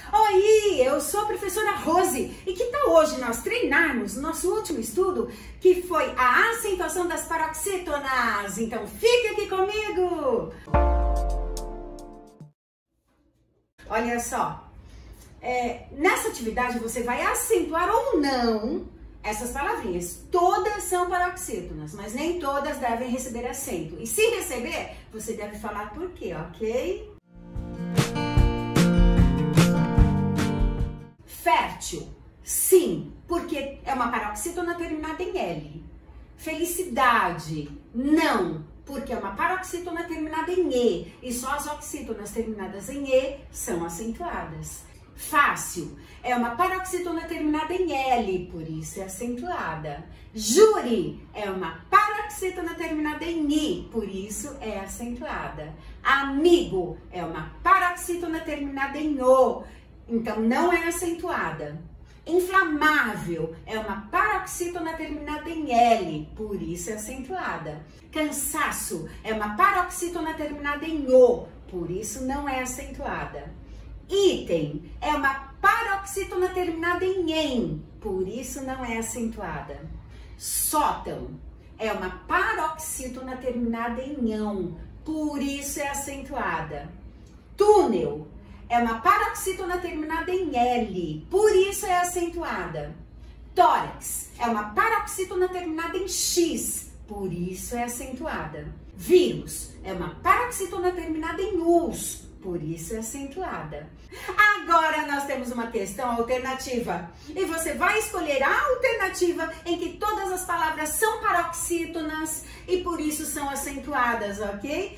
Oi, eu sou a professora Rose e que tal hoje nós treinarmos o nosso último estudo, que foi a acentuação das paroxítonas? Então fique aqui comigo! Olha só, nessa atividade você vai acentuar ou não essas palavrinhas. Todas são paroxítonas, mas nem todas devem receber acento. E se receber, você deve falar por quê, ok? Fértil, sim, porque é uma paroxítona terminada em L. Felicidade, não, porque é uma paroxítona terminada em E. E só as oxítonas terminadas em E são acentuadas. Fácil, é uma paroxítona terminada em L, por isso é acentuada. Júri, é uma paroxítona terminada em I, por isso é acentuada. Amigo, é uma paroxítona terminada em O, então não é acentuada. Inflamável, é uma paroxítona terminada em L, por isso é acentuada. Cansaço, é uma paroxítona terminada em O, por isso não é acentuada. Item, é uma paroxítona terminada em em, por isso não é acentuada. Sótão, é uma paroxítona terminada em ão, por isso é acentuada. Túnel, é uma paroxítona terminada em L, por isso é acentuada. Tórax, é uma paroxítona terminada em X, por isso é acentuada. Vírus, é uma paroxítona terminada em us, por isso é acentuada. Agora nós temos uma questão alternativa e você vai escolher a alternativa em que todas as palavras são paroxítonas e por isso são acentuadas, ok?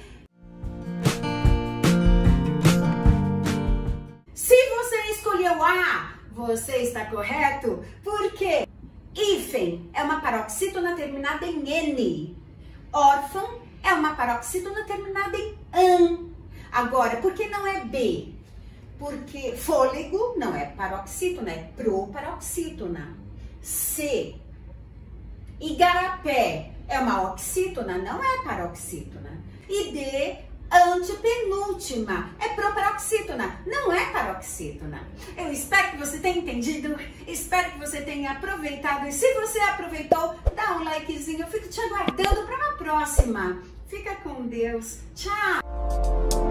Se você escolheu A, você está correto, porque hífen é uma paroxítona terminada em N. Órfão é uma paroxítona terminada em an. Agora, por que não é B? Porque fôlego não é paroxítona, é proparoxítona. C. Igarapé é uma oxítona, não é paroxítona. E D. Antepenúltima é proparoxítona, não é paroxítona. Eu espero que você tenha entendido, espero que você tenha aproveitado. E se você aproveitou, dá um likezinho. Eu fico te aguardando para uma próxima. Fica com Deus. Tchau!